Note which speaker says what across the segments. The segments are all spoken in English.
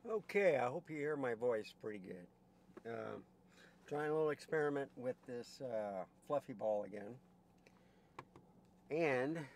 Speaker 1: Okay, I hope you hear my voice pretty good. Trying a little experiment with this fluffy ball again. And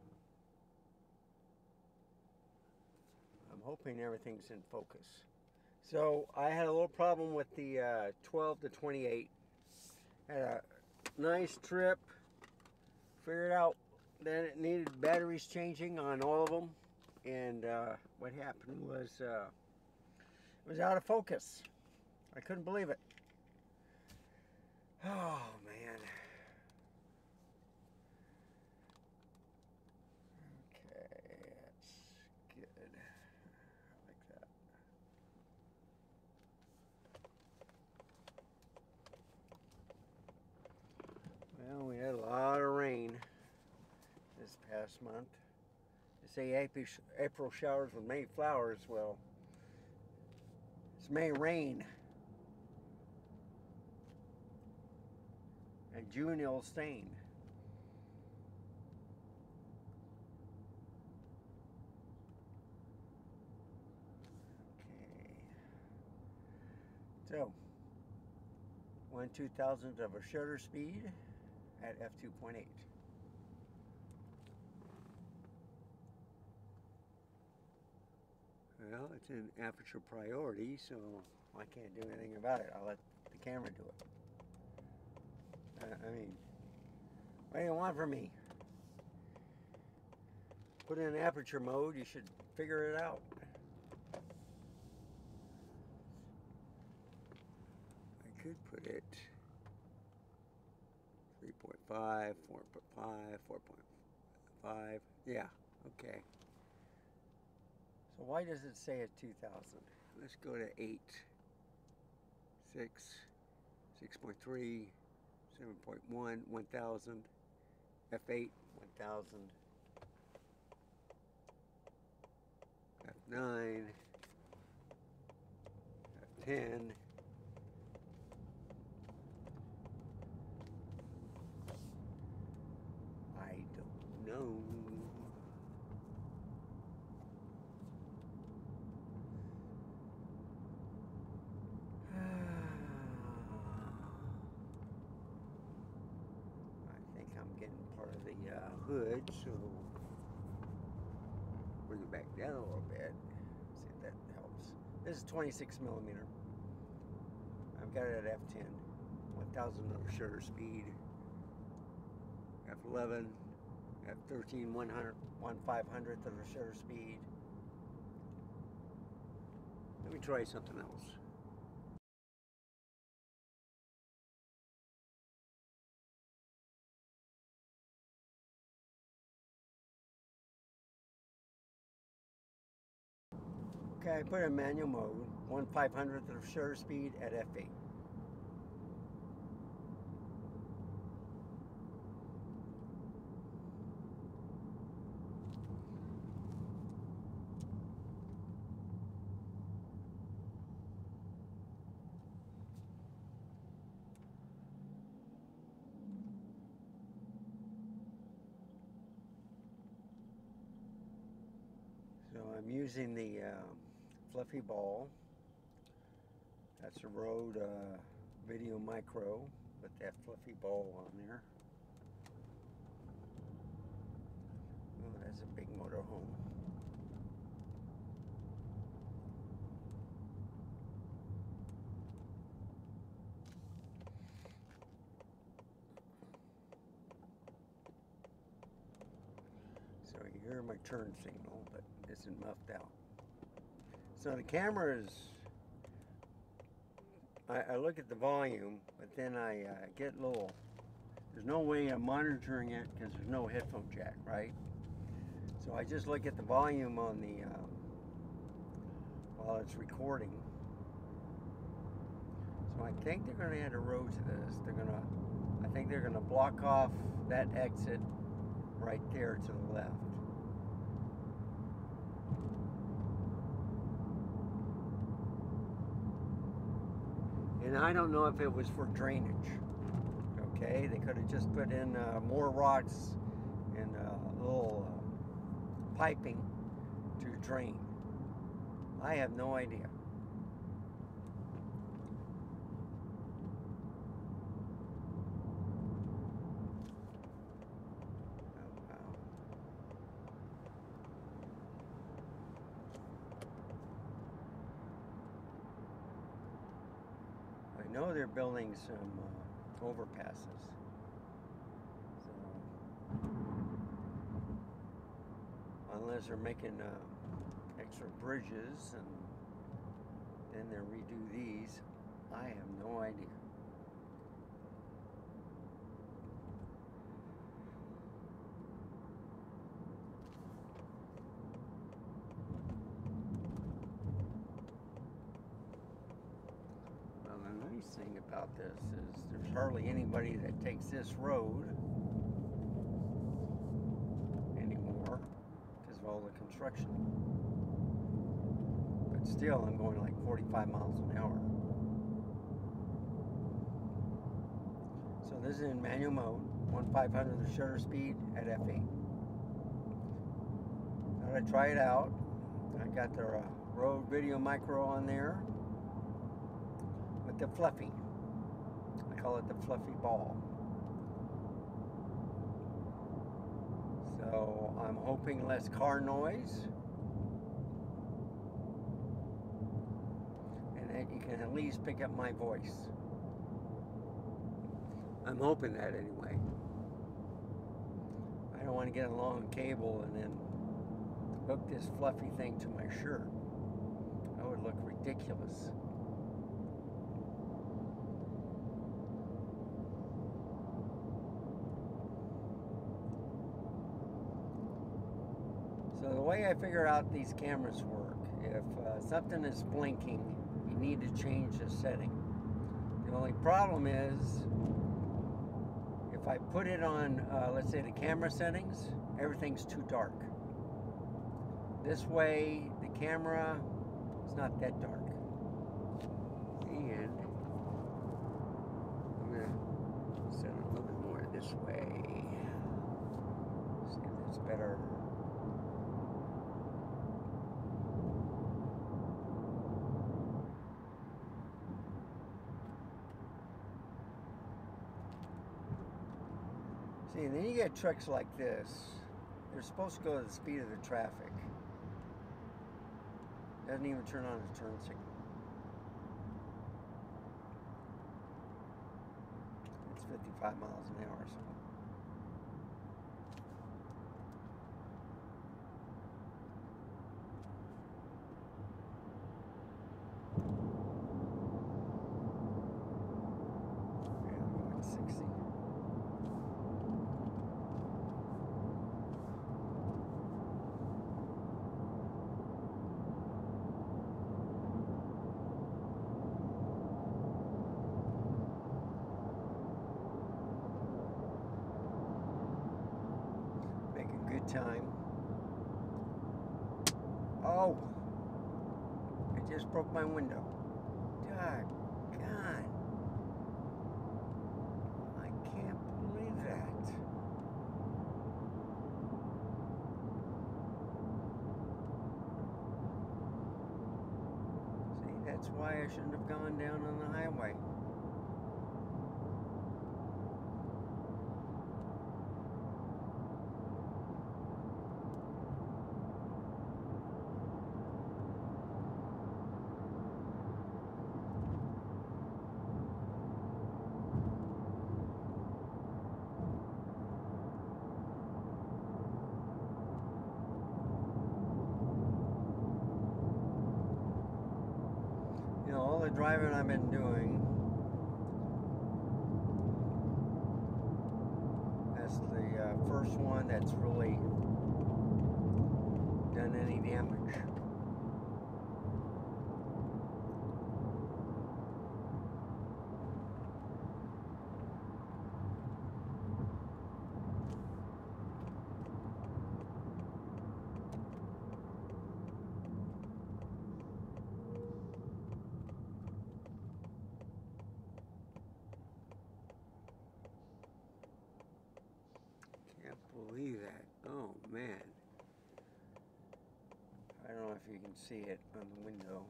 Speaker 1: I'm hoping everything's in focus. So I had a little problem with the 12 to 28. Had a nice trip. Figured out that it needed batteries changing on all of them. And what happened was it was out of focus. I couldn't believe it. Oh, man. Okay, that's good. I like that. Well, we had a lot of rain this past month. They say April showers with May flowers. Well, it's May rain. And June it'll stain. Okay. So, 1/2000th of a shutter speed at f2.8. Well, it's in aperture priority, so I can't do anything about it. I'll let the camera do it. I mean, what do you want from me? Put it in aperture mode, you should figure it out. I could put it 3.5, 4.5, 4.5. Yeah, okay. So why does it say at 2000? Let's go to 8, 6, 6.3, 7.1, 1000, f8, 1000, f9, f10, I don't know. I think I'm getting part of the hood, so bring it back down a little bit. See if that helps. This is 26 millimeter. I've got it at f10, 1000 of shutter speed, f11, f13, 1/500th of the shutter speed. Let me try something else. Okay, I put it in manual mode, 1/500th of shutter speed at f8. So I'm using the fluffy ball. That's a Rode Video Micro with that fluffy ball on there. Oh, that's a big motorhome. So you hear my turn signal, but it isn't muffed out. So the camera is, I look at the volume, but then I get a little, there's no way of monitoring it because there's no headphone jack, right? So I just look at the volume on the, while it's recording. So I think they're going to add a row to this. I think they're going to block off that exit right there to the left. And I don't know if it was for drainage. Okay, they could have just put in more rocks and a little piping to drain. I have no idea. know they're building some overpasses. So, unless they're making extra bridges and then they redo these, I have no idea. Well, the nice thing about this is there's hardly anybody that takes this road anymore because of all the construction. But still, I'm going like 45 miles an hour. So this is in manual mode, 1/500 the shutter speed at f8. Thought I'd try it out. I got the Rode Video Micro on there with the Fluffy. I call it the Fluffy Ball. So I'm hoping less car noise, and that you can at least pick up my voice. I'm hoping that anyway. I don't want to get a long cable and then hook this fluffy thing to my shirt. That would look ridiculous. So the way I figure out these cameras work, if something is blinking, you need to change the setting. The only problem is, if I put it on, let's say the camera settings, everything's too dark. This way, the camera is not that dark. And I'm going to set it a little bit more this way. See if that's better. See, and then you get trucks like this. They're supposed to go to the speed of the traffic. Doesn't even turn on the turn signal. It's 55 miles an hour, so. Yeah, I'm going 60. Good time. Oh, I just broke my window. God, I can't believe that. See, that's why I shouldn't have gone down on the highway. All the driving I've been doing, that's the first one that's really done any damage. Believe that. Oh man, I don't know if you can see it on the window.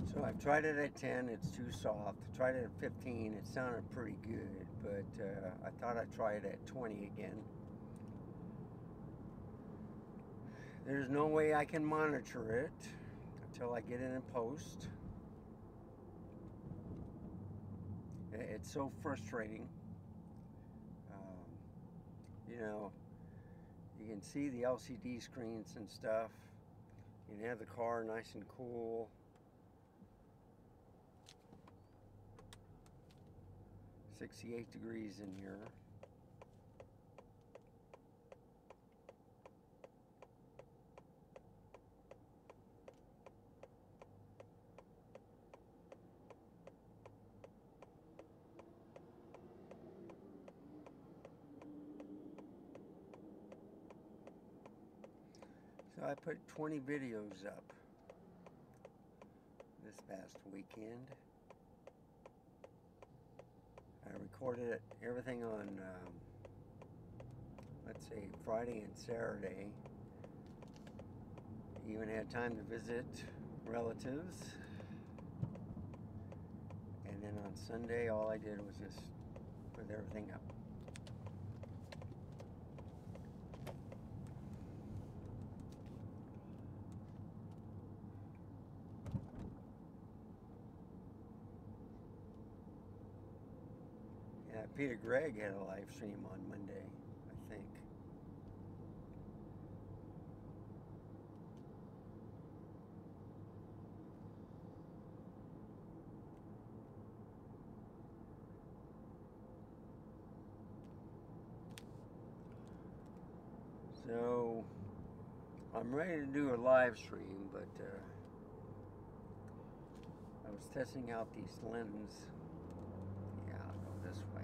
Speaker 1: So I've tried it at 10, it's too soft. Tried it at 15, it sounded pretty good, but I thought I'd try it at 20 again. There's no way I can monitor it until I get it in post. It's so frustrating. You know, you can see the LCD screens and stuff. You can have the car nice and cool. .68 degrees in here. So I put 20 videos up this past weekend. I recorded everything on, let's say, Friday and Saturday. Even had time to visit relatives. And then on Sunday, all I did was just put everything up. Yeah, Peter Gregg had a live stream on Monday, I think. So I'm ready to do a live stream, but I was testing out these lenses. Yeah, I'll go this way.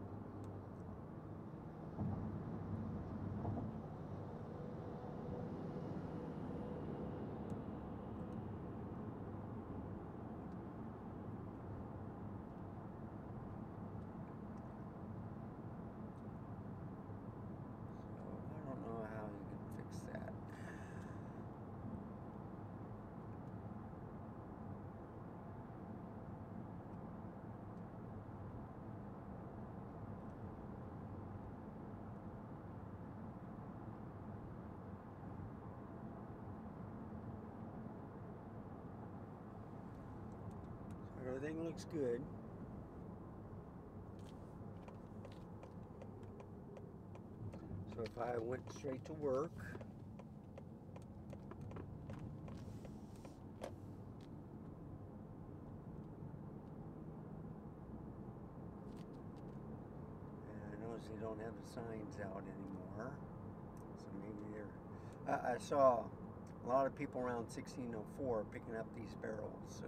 Speaker 1: So I don't know how you can fix that. So everything looks good. So if I went straight to work, and I notice they don't have the signs out anymore. So maybe they're... I saw a lot of people around 1604 picking up these barrels, so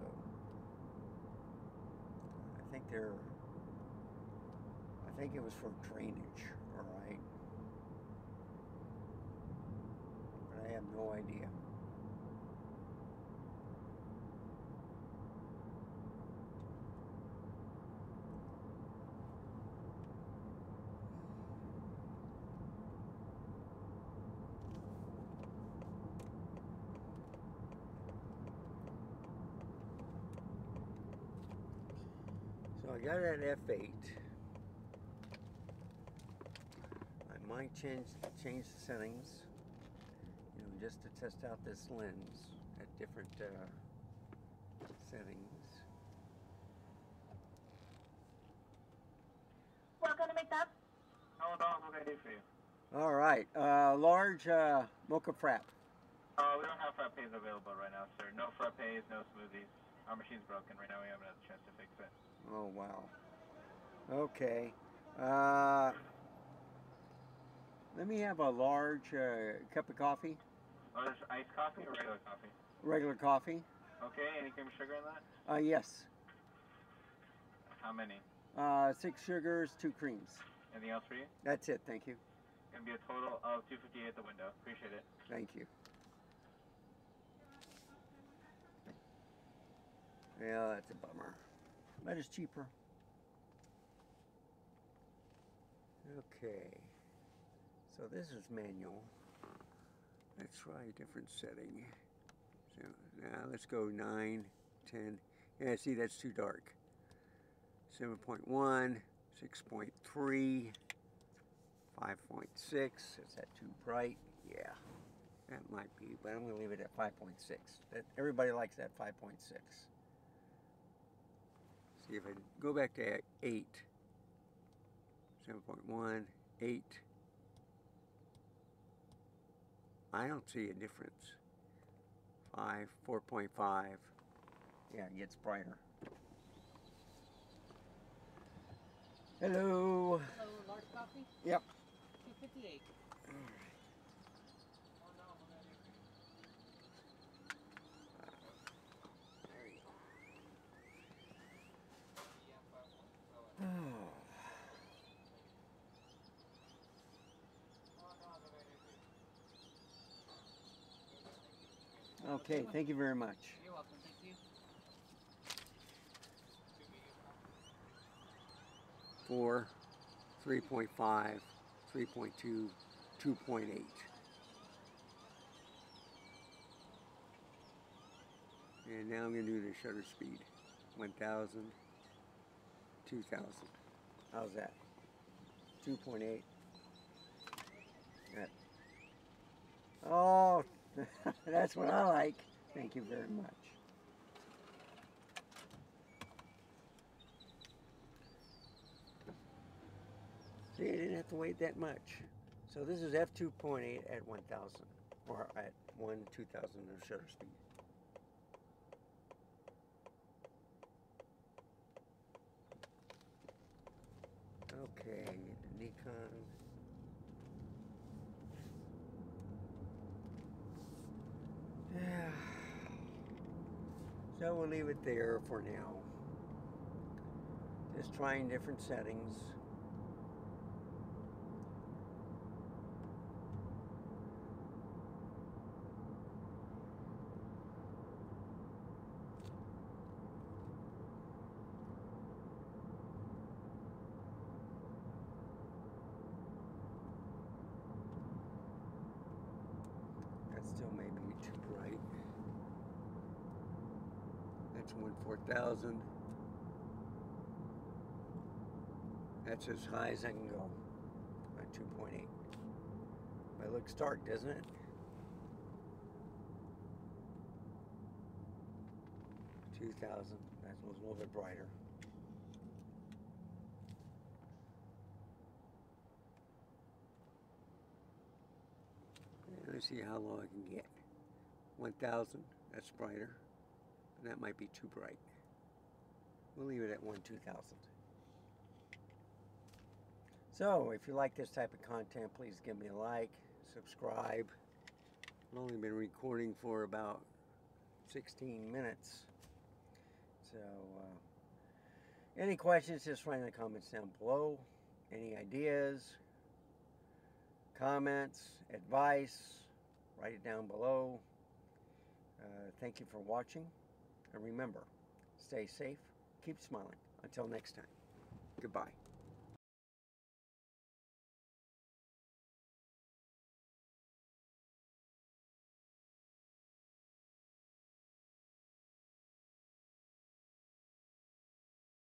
Speaker 1: I think it was for drainage, all right? But I have no idea. So I got it at f8. I might change the settings, you know, just to test out this lens at different settings.
Speaker 2: Welcome to make that. How can I do for you?
Speaker 1: All right, large mocha frap.
Speaker 2: We don't have frappes available right now, sir. No frappes, no smoothies. Our machine's broken right now. We haven't had a chance to fix it.
Speaker 1: Oh, wow. Okay. Let me have a large cup of coffee.
Speaker 2: Oh, there's iced coffee or regular coffee?
Speaker 1: Regular coffee.
Speaker 2: Okay, any cream or sugar in that?
Speaker 1: Yes.
Speaker 2: How many?
Speaker 1: 6 sugars, 2 creams.
Speaker 2: Anything else for you?
Speaker 1: That's it, thank you.
Speaker 2: Gonna be a total of $2.58 at the window. Appreciate it.
Speaker 1: Thank you. Yeah, that's a bummer. But it's cheaper. Okay. So this is manual. Let's try a different setting. So now let's go 9. 10. Yeah, see, that's too dark. 7.1, 6.3, 5.6. Is that too bright? Yeah, that might be, but I'm going to leave it at 5.6. That everybody likes that 5.6. See if I go back to 8, 7.1, 8. I don't see a difference. 5, 4.5. Yeah, it gets brighter. Hello.
Speaker 3: Hello, large coffee?
Speaker 1: Yep.
Speaker 3: 258.
Speaker 1: There you go. Okay, thank you very much.
Speaker 3: You're welcome, thank you.
Speaker 1: 4, 3.5, 3.2, 2.8. And now I'm going to do the shutter speed. 1,000, 2,000. How's that? 2.8. That. Oh, that's what I like. Thank you very much. See, I didn't have to wait that much. So this is f2.8 at 1,000, or at 1/2,000 of shutter speed. Okay, the Nikon. Yeah. So we'll leave it there for now. Just trying different settings. That still may be too bright. That's 1/4,000. That's as high as I can go at 2.8. But it looks dark, doesn't it? 2,000. That was a little bit brighter. Let's see how low I can get. 1,000. That's brighter. And that might be too bright. We'll leave it at 1/2,000. So, if you like this type of content, please give me a like, subscribe. I've only been recording for about 16 minutes. So, any questions, just write in the comments down below. Any ideas, comments, advice, write it down below. Thank you for watching. And remember, stay safe, keep smiling. Until next time, goodbye.